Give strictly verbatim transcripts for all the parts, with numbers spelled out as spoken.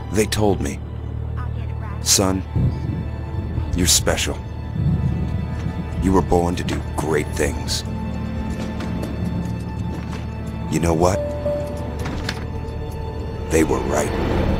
They told me, son, you're special. You were born to do great things. You know what? They were right.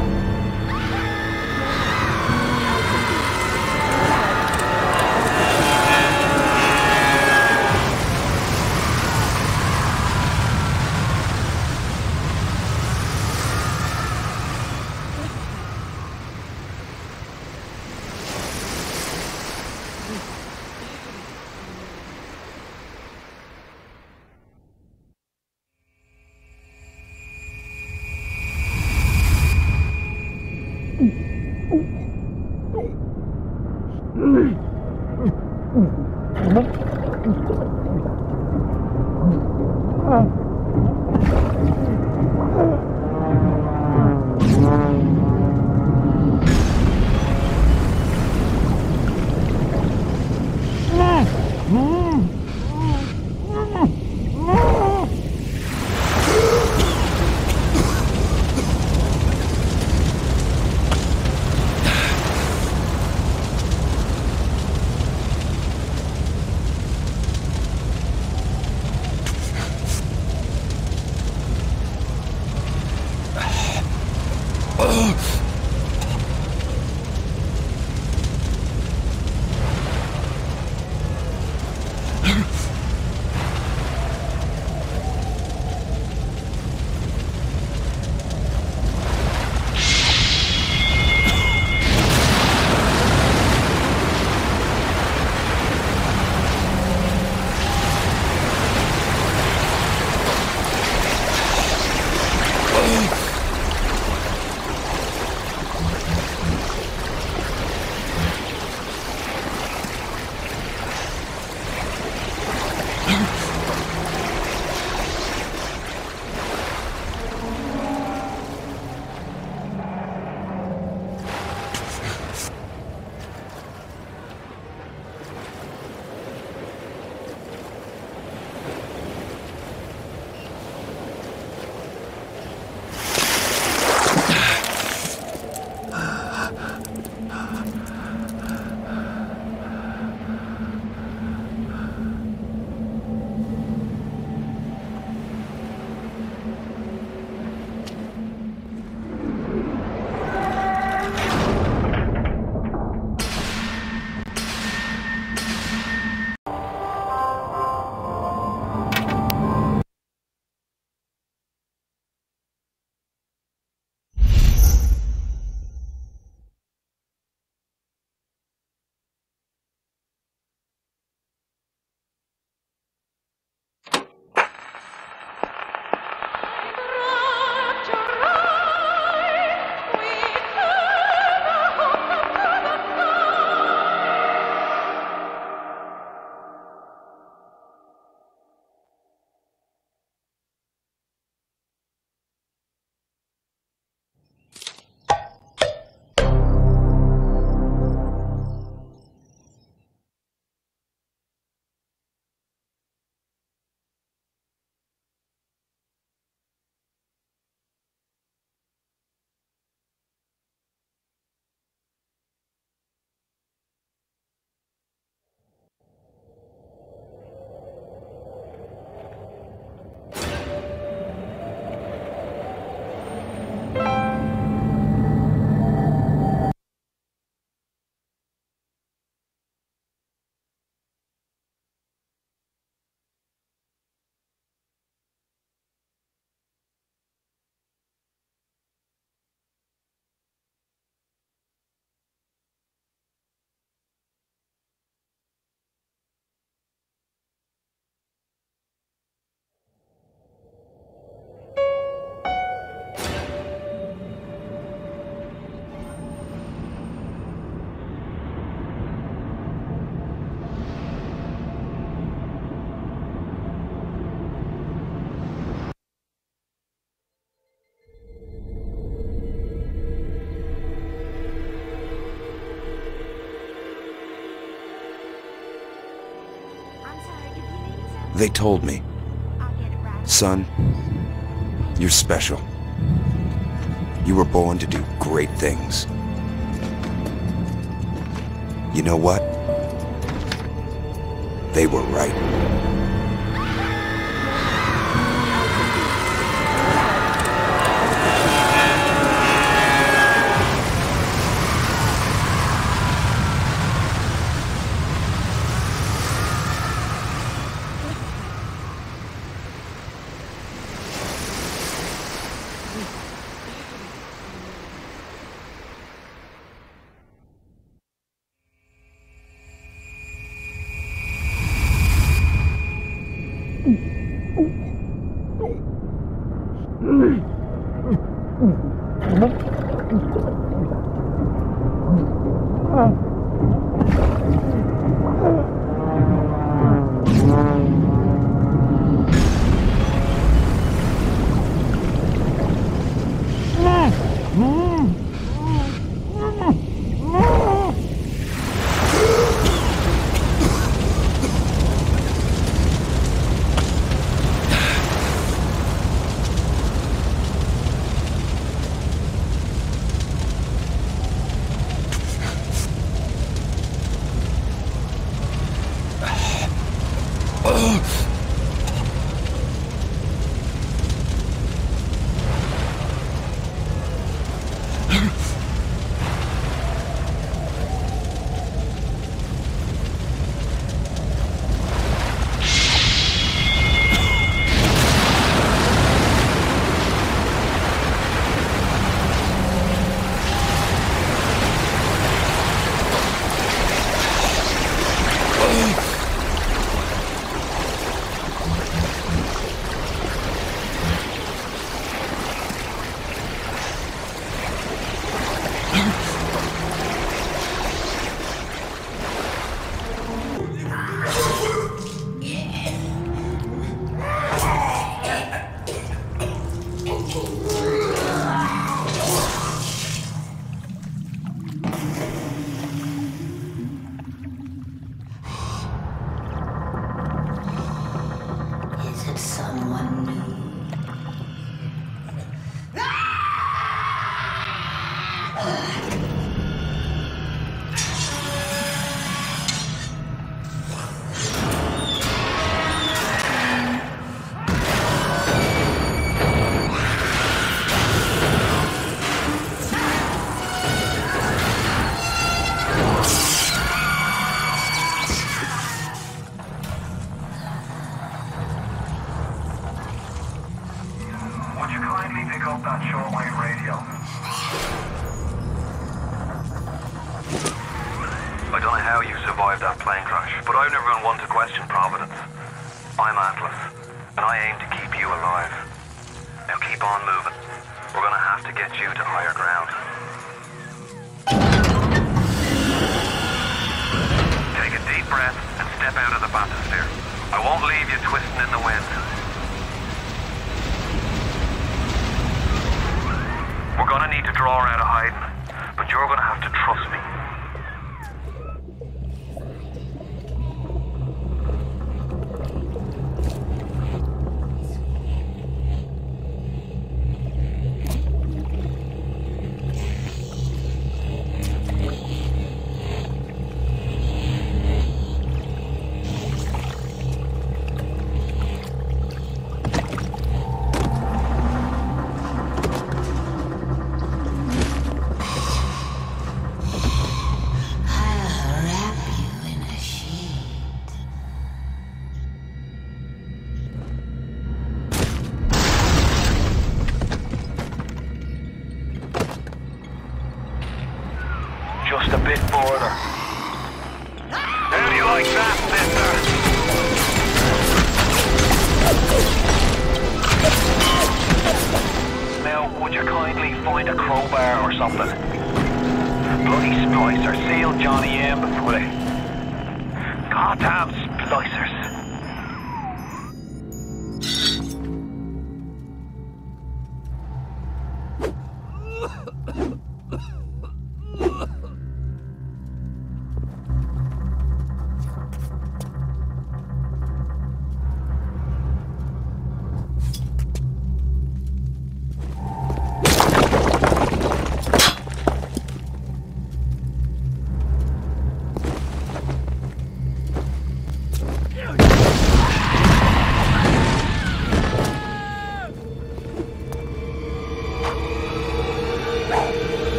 They told me, son, you're special. You were born to do great things. You know what? They were right. Just a bit border. How do you like that, mister? Now, would you kindly find a crowbar or something? Bloody splicers, seal Johnny M before they... Goddamn splicers.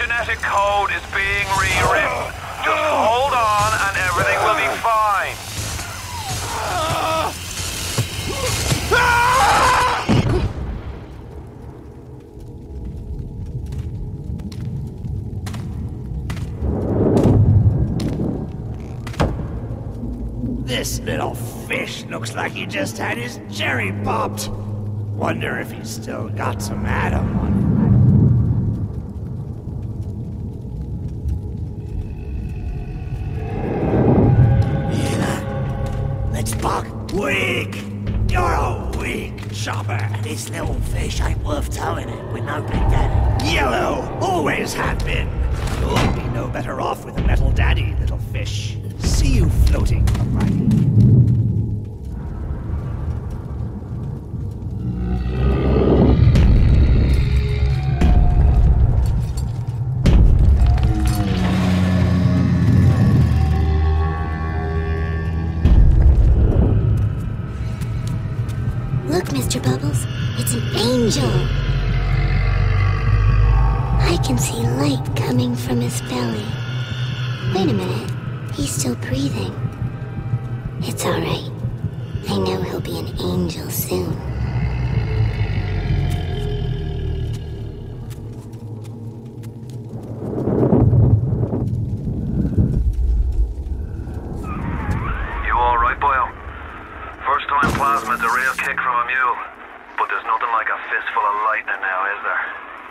genetic code is being rewritten. Just hold on and everything will be fine. This little fish looks like he just had his cherry popped. Wonder if he's still got some Adam on him. Let's buck. Weak! You're a weak chopper. This little fish ain't worth towing it with no big daddy. Yellow! Always have been. You'll be no better off with a metal daddy, little fish. See you floating, alrighty. Look, Mister Bubbles, it's an angel. I can see light coming from his belly. Wait a minute, he's still breathing. It's all right. I know he'll be an angel soon. You all right, Boyle? First time plasma's a real kick from a mule, but there's nothing like a fistful of lightning now, is there?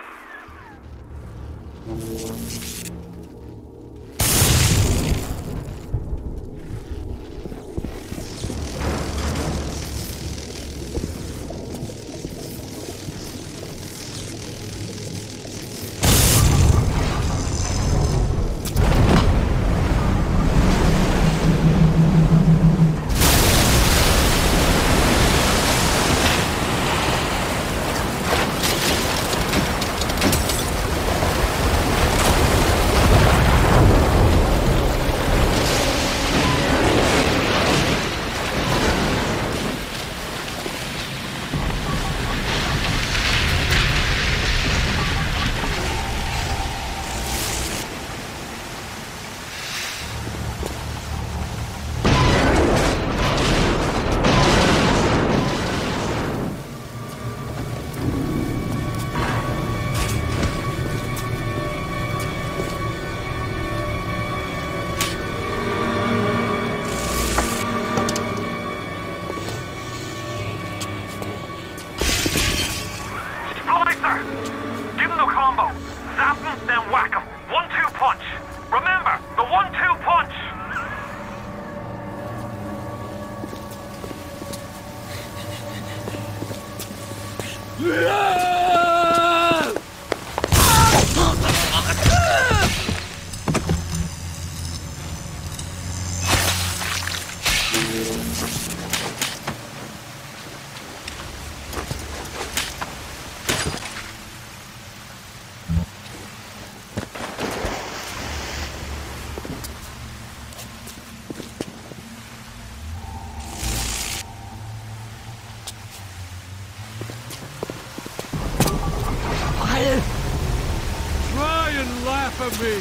Try and laugh at me.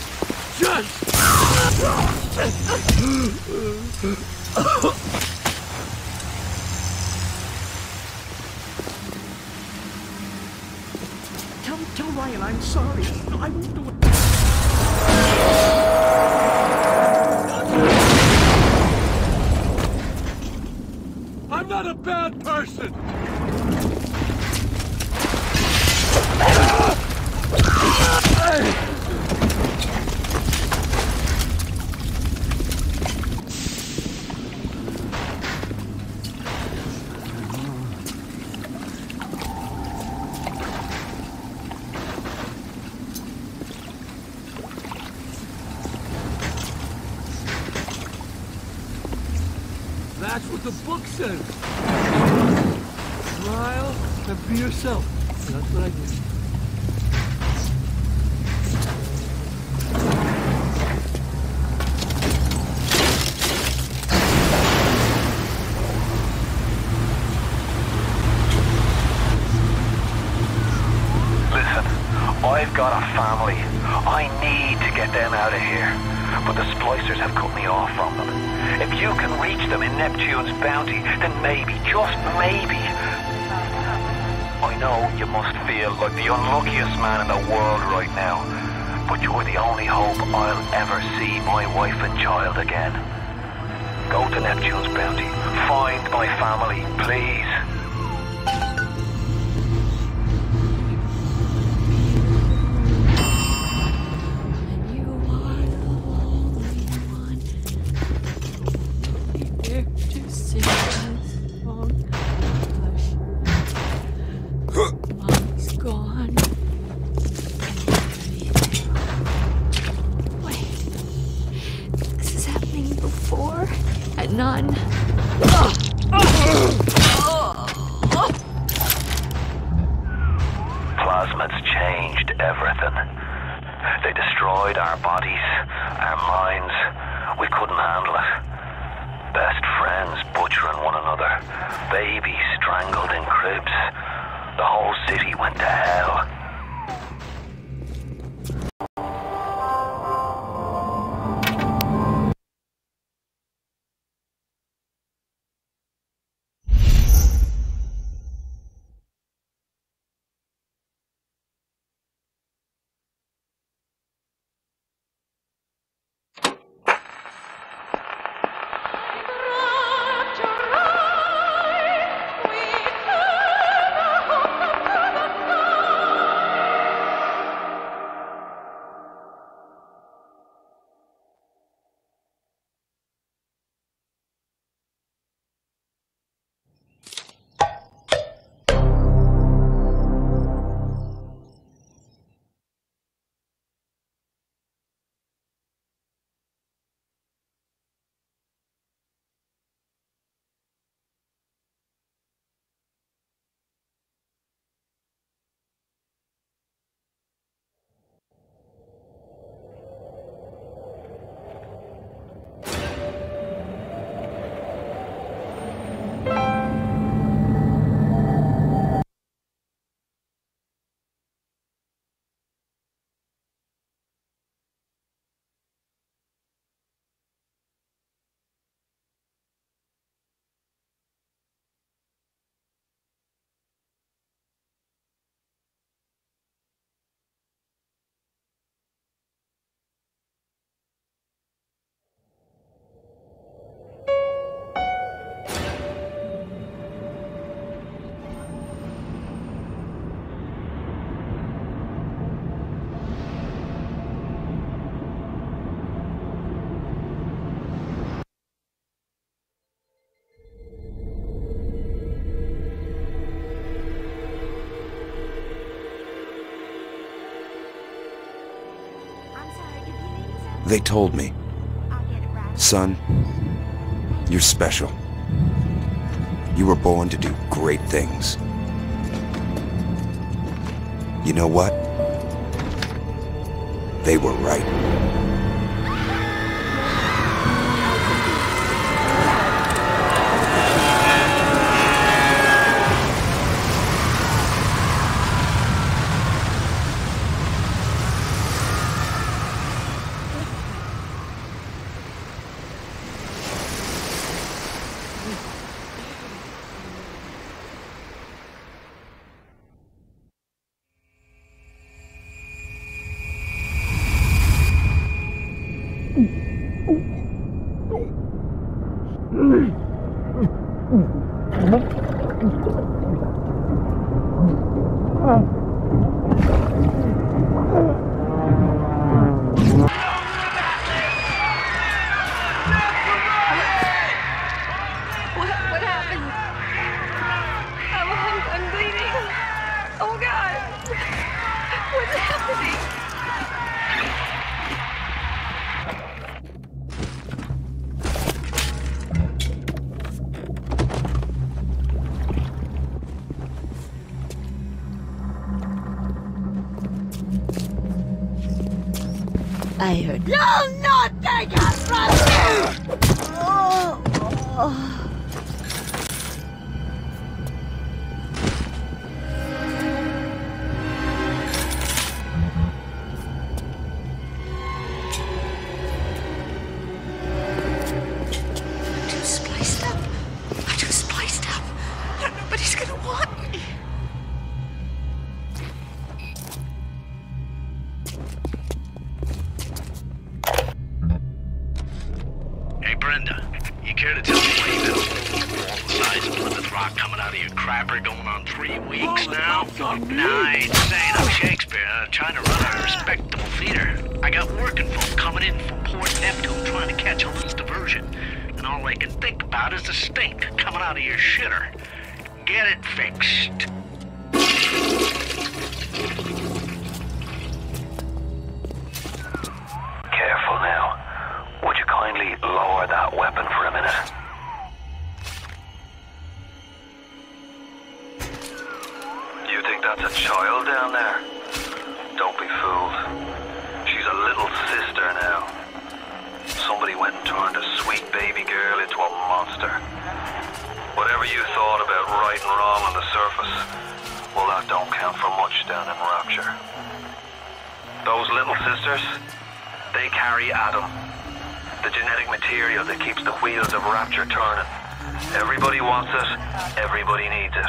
Just. Tell, tell Ryan I'm sorry. I won't do it. I'm not a bad person. That's what the book says. Smile and be yourself. That's what I do. Listen, I've got a family. I need to get them out of here, but the splicers have cut me off from them. If you can reach them in Neptune's bounty, then maybe, just maybe... I know you must feel like the unluckiest man in the world right now, but you're the only hope I'll ever see my wife and child again. Go to Neptune's bounty. Find my family, please. None. Plasmids changed everything. They destroyed our bodies, our minds. We couldn't handle it. Best friends butchering one another. Babies strangled in cribs. The whole city went to hell. They told me, son, you're special. You were born to do great things. You know what? They were right. I heard. You'll not take us from me! Oh, oh. Brenda, you care to tell me why you've got a wall the size of Plymouth Rock coming out of your crapper going on three weeks now? Nah, I ain't saying I'm Shakespeare. I'm trying to run a respectable theater. I got working folk coming in from Port Neptune trying to catch a little diversion. And all they can think about is the stink coming out of your shitter. Get it fixed. Careful now. Would you kindly lower that weapon for a minute? You think that's a child down there? Don't be fooled. She's a little sister now. Somebody went and turned a sweet baby girl into a monster. Whatever you thought about right and wrong on the surface, well, that don't count for much down in Rapture. Those little sisters, they carry Adam, the genetic material that keeps the wheels of Rapture turning. Everybody wants it, everybody needs it.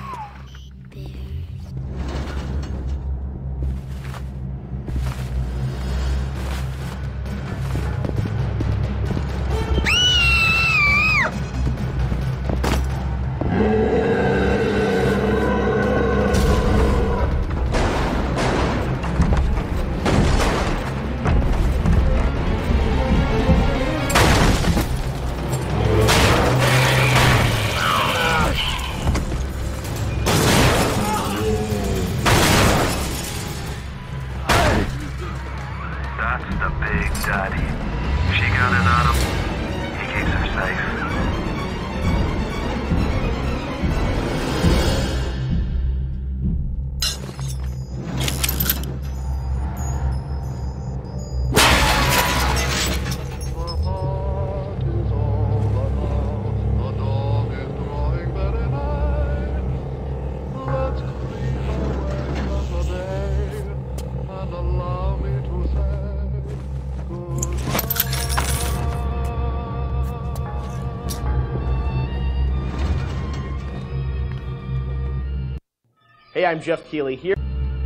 Hey, I'm Jeff Keighley here.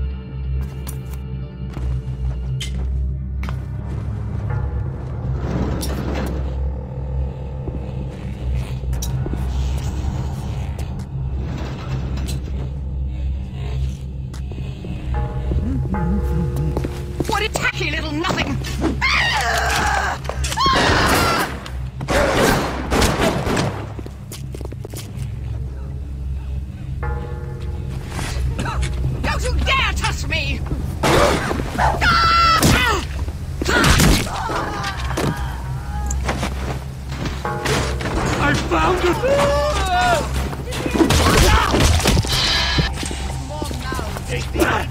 What a tacky little nothing! Don't you dare touch me! I found it! Take that!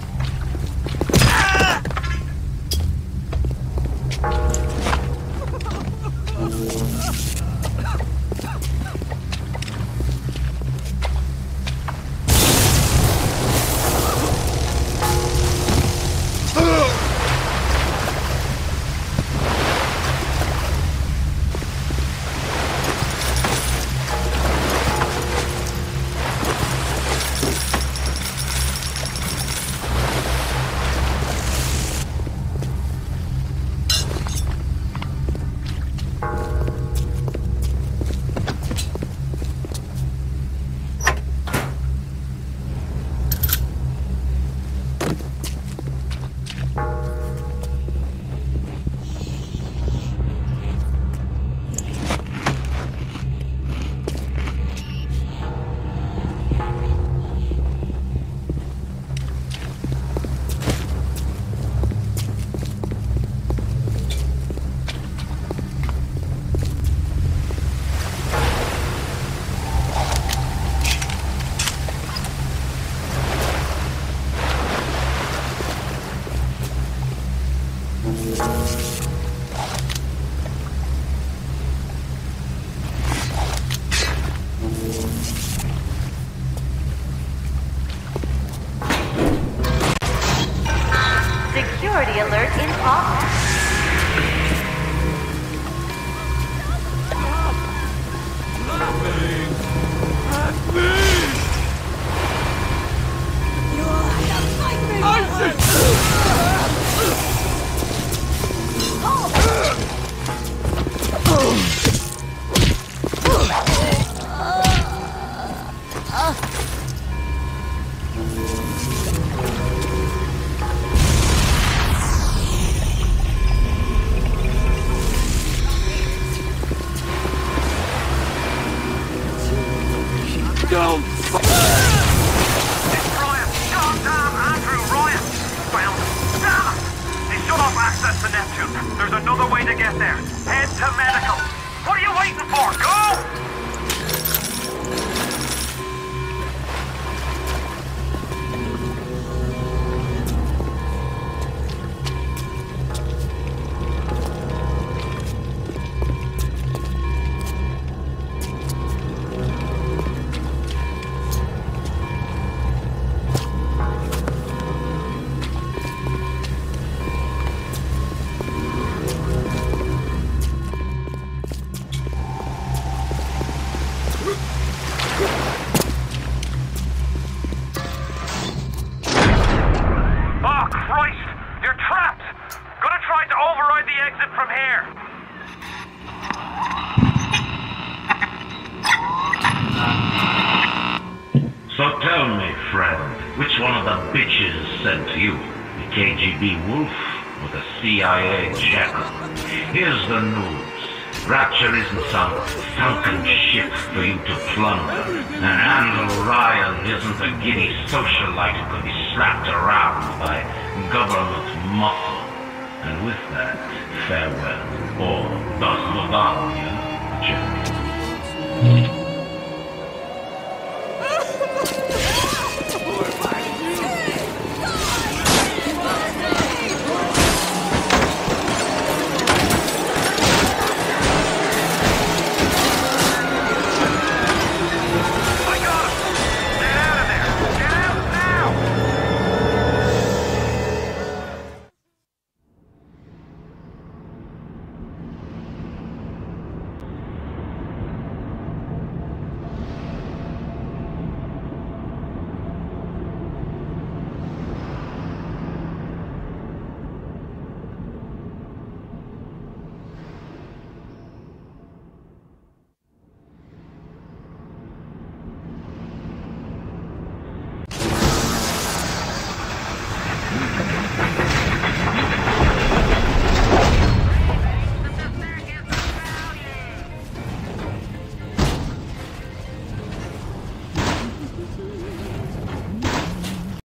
Don't! It's Ryan! Goddamn Andrew Ryan! Well, damn it! They shut off access to Neptune. There's another way to get there. Head to medical. What are you waiting for? Go! So tell me, friend, which one of the bitches sent you? The K G B Wolf or the C I A Jackal? Here's the news. Rapture isn't some sunken ship for you to plunder. And Andrew Ryan isn't a giddy socialite who could be slapped around by government muscle. And with that, farewell, or das Vidania, Jack.